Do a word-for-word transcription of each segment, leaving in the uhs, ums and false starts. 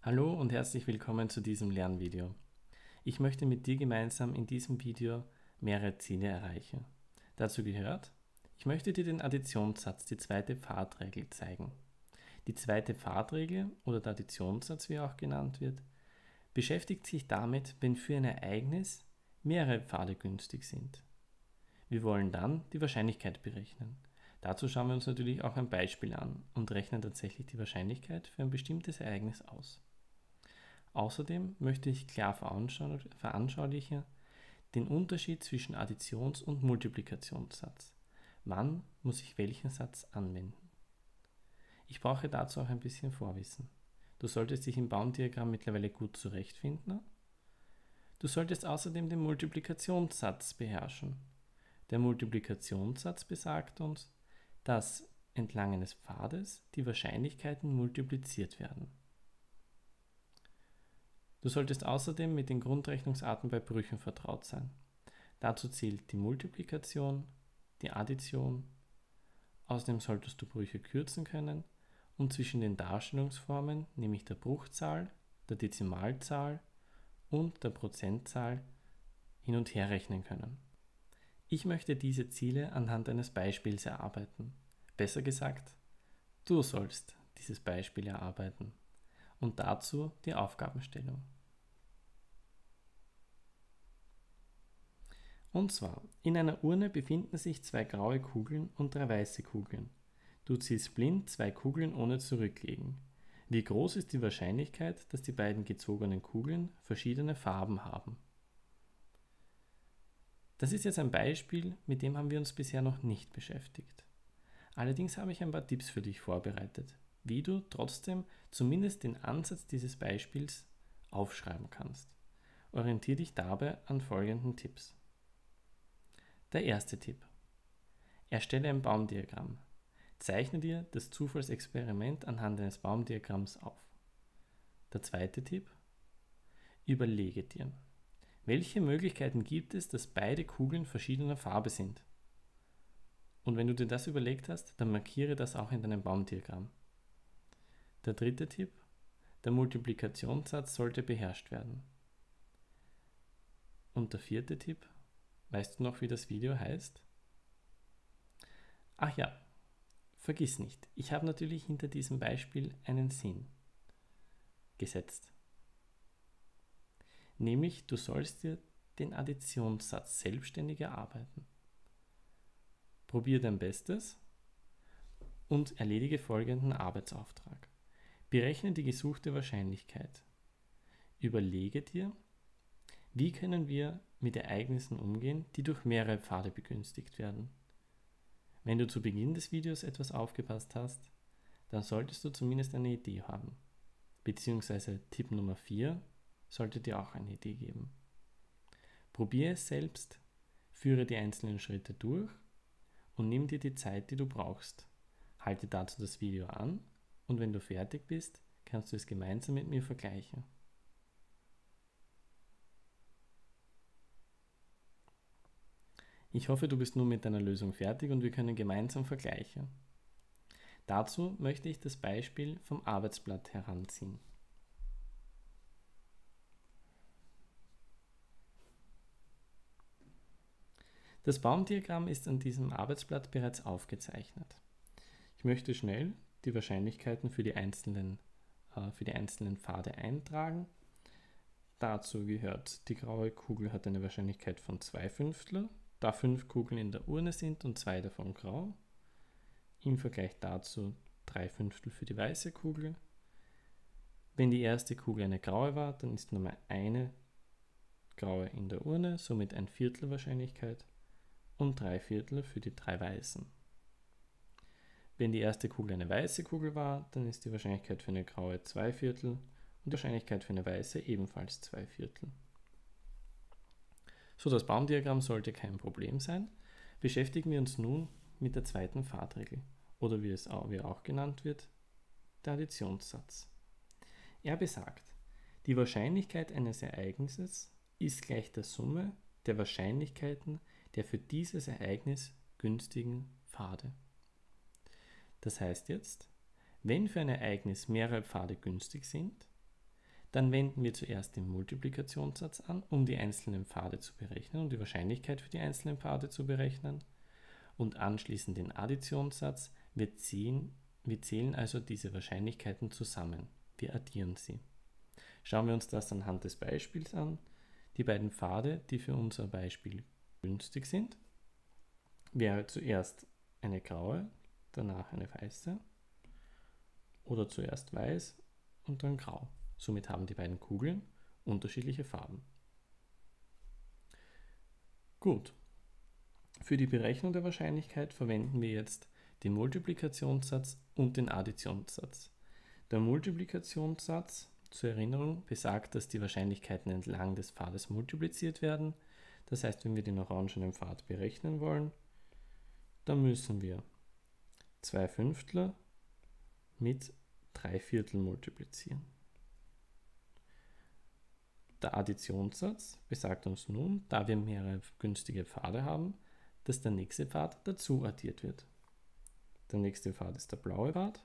Hallo und herzlich willkommen zu diesem Lernvideo. Ich möchte mit dir gemeinsam in diesem Video mehrere Ziele erreichen. Dazu gehört, ich möchte dir den Additionssatz, die zweite Pfadregel, zeigen. Die zweite Pfadregel oder der Additionssatz, wie er auch genannt wird, beschäftigt sich damit, wenn für ein Ereignis mehrere Pfade günstig sind. Wir wollen dann die Wahrscheinlichkeit berechnen. Dazu schauen wir uns natürlich auch ein Beispiel an und rechnen tatsächlich die Wahrscheinlichkeit für ein bestimmtes Ereignis aus. Außerdem möchte ich klar veranschaulichen den Unterschied zwischen Additions- und Multiplikationssatz. Wann muss ich welchen Satz anwenden? Ich brauche dazu auch ein bisschen Vorwissen. Du solltest dich im Baumdiagramm mittlerweile gut zurechtfinden. Du solltest außerdem den Multiplikationssatz beherrschen. Der Multiplikationssatz besagt uns, dass entlang eines Pfades die Wahrscheinlichkeiten multipliziert werden. Du solltest außerdem mit den Grundrechnungsarten bei Brüchen vertraut sein. Dazu zählt die Multiplikation, die Addition. Außerdem solltest du Brüche kürzen können und zwischen den Darstellungsformen, nämlich der Bruchzahl, der Dezimalzahl und der Prozentzahl, hin und her rechnen können. Ich möchte diese Ziele anhand eines Beispiels erarbeiten. Besser gesagt, du sollst dieses Beispiel erarbeiten. Und dazu die Aufgabenstellung. Und zwar, in einer Urne befinden sich zwei graue Kugeln und drei weiße Kugeln. Du ziehst blind zwei Kugeln ohne Zurücklegen. Wie groß ist die Wahrscheinlichkeit, dass die beiden gezogenen Kugeln verschiedene Farben haben? Das ist jetzt ein Beispiel, mit dem haben wir uns bisher noch nicht beschäftigt. Allerdings habe ich ein paar Tipps für dich vorbereitet, wie du trotzdem zumindest den Ansatz dieses Beispiels aufschreiben kannst. Orientiere dich dabei an folgenden Tipps. Der erste Tipp. Erstelle ein Baumdiagramm. Zeichne dir das Zufallsexperiment anhand eines Baumdiagramms auf. Der zweite Tipp. Überlege dir, welche Möglichkeiten gibt es, dass beide Kugeln verschiedener Farbe sind? Und wenn du dir das überlegt hast, dann markiere das auch in deinem Baumdiagramm. Der dritte Tipp. Der Multiplikationssatz sollte beherrscht werden. Und der vierte Tipp. Weißt du noch, wie das Video heißt? Ach ja, vergiss nicht, ich habe natürlich hinter diesem Beispiel einen Sinn gesetzt. Nämlich, du sollst dir den Additionssatz selbstständig erarbeiten. Probier dein Bestes und erledige folgenden Arbeitsauftrag. Berechne die gesuchte Wahrscheinlichkeit. Überlege dir, wie können wir mit Ereignissen umgehen, die durch mehrere Pfade begünstigt werden. Wenn du zu Beginn des Videos etwas aufgepasst hast, dann solltest du zumindest eine Idee haben. Beziehungsweise Tipp Nummer vier sollte dir auch eine Idee geben. Probiere es selbst, führe die einzelnen Schritte durch und nimm dir die Zeit, die du brauchst. Halte dazu das Video an und wenn du fertig bist, kannst du es gemeinsam mit mir vergleichen. Ich hoffe, du bist nun mit deiner Lösung fertig und wir können gemeinsam vergleichen. Dazu möchte ich das Beispiel vom Arbeitsblatt heranziehen. Das Baumdiagramm ist an diesem Arbeitsblatt bereits aufgezeichnet. Ich möchte schnell die Wahrscheinlichkeiten für die einzelnen, äh, für die einzelnen Pfade eintragen. Dazu gehört, die graue Kugel hat eine Wahrscheinlichkeit von zwei Fünftel, da fünf Kugeln in der Urne sind und zwei davon grau. Im Vergleich dazu drei Fünftel für die weiße Kugel. Wenn die erste Kugel eine graue war, dann ist nur mal eine graue in der Urne, somit ein Viertel Wahrscheinlichkeit und drei Viertel für die drei weißen. Wenn die erste Kugel eine weiße Kugel war, dann ist die Wahrscheinlichkeit für eine graue zwei Viertel und die Wahrscheinlichkeit für eine weiße ebenfalls zwei Viertel. So, das Baumdiagramm sollte kein Problem sein. Beschäftigen wir uns nun mit der zweiten Pfadregel oder wie es auch, wie er auch genannt wird, der Additionssatz. Er besagt, die Wahrscheinlichkeit eines Ereignisses ist gleich der Summe der Wahrscheinlichkeiten der für dieses Ereignis günstigen Pfade. Das heißt jetzt, wenn für ein Ereignis mehrere Pfade günstig sind, Dann wenden wir zuerst den Multiplikationssatz an, um die einzelnen Pfade zu berechnen und die Wahrscheinlichkeit für die einzelnen Pfade zu berechnen. Und anschließend den Additionssatz. Wir, ziehen, wir zählen also diese Wahrscheinlichkeiten zusammen. Wir addieren sie. Schauen wir uns das anhand des Beispiels an. Die beiden Pfade, die für unser Beispiel günstig sind, wäre zuerst eine graue, danach eine weiße oder zuerst weiß und dann grau. Somit haben die beiden Kugeln unterschiedliche Farben. Gut. Für die Berechnung der Wahrscheinlichkeit verwenden wir jetzt den Multiplikationssatz und den Additionssatz. Der Multiplikationssatz, zur Erinnerung, besagt, dass die Wahrscheinlichkeiten entlang des Pfades multipliziert werden. Das heißt, wenn wir den orangenen Pfad berechnen wollen, dann müssen wir zwei Fünftel mit drei Viertel multiplizieren. Der Additionssatz besagt uns nun, da wir mehrere günstige Pfade haben, dass der nächste Pfad dazu addiert wird. Der nächste Pfad ist der blaue Pfad.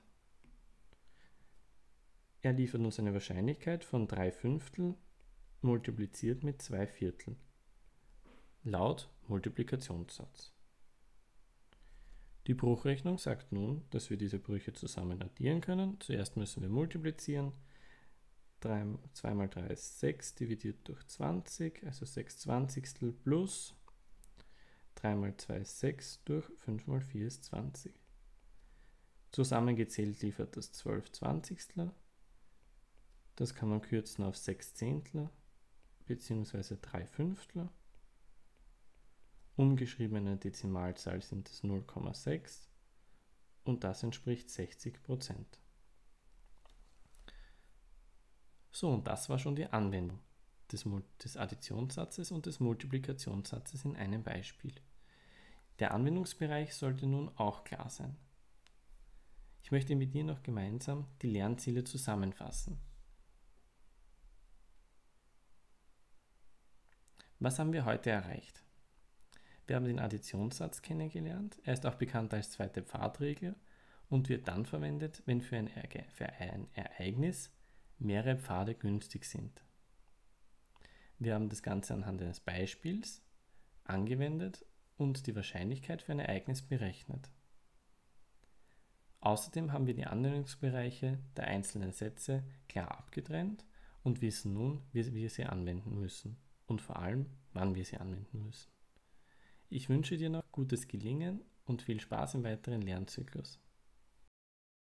Er liefert uns eine Wahrscheinlichkeit von drei Fünftel multipliziert mit zwei Viertel, laut Multiplikationssatz. Die Bruchrechnung sagt nun, dass wir diese Brüche zusammen addieren können. Zuerst müssen wir multiplizieren. zwei mal drei ist sechs, dividiert durch zwanzig, also sechs Zwanzigstel plus drei mal zwei ist sechs durch fünf mal vier ist zwanzig. Zusammengezählt liefert das zwölf Zwanzigstel. Das kann man kürzen auf sechs Zehntel bzw. drei Fünftel. Umgeschriebene Dezimalzahl sind es null Komma sechs und das entspricht sechzig Prozent. So, und das war schon die Anwendung des, des Additionssatzes und des Multiplikationssatzes in einem Beispiel. Der Anwendungsbereich sollte nun auch klar sein. Ich möchte mit dir noch gemeinsam die Lernziele zusammenfassen. Was haben wir heute erreicht? Wir haben den Additionssatz kennengelernt. Er ist auch bekannt als zweite Pfadregel und wird dann verwendet, wenn für ein, für ein Ereignis mehrere Pfade günstig sind. Wir haben das Ganze anhand eines Beispiels angewendet und die Wahrscheinlichkeit für ein Ereignis berechnet. Außerdem haben wir die Anwendungsbereiche der einzelnen Sätze klar abgetrennt und wissen nun, wie wir sie anwenden müssen und vor allem, wann wir sie anwenden müssen. Ich wünsche dir noch gutes Gelingen und viel Spaß im weiteren Lernzyklus.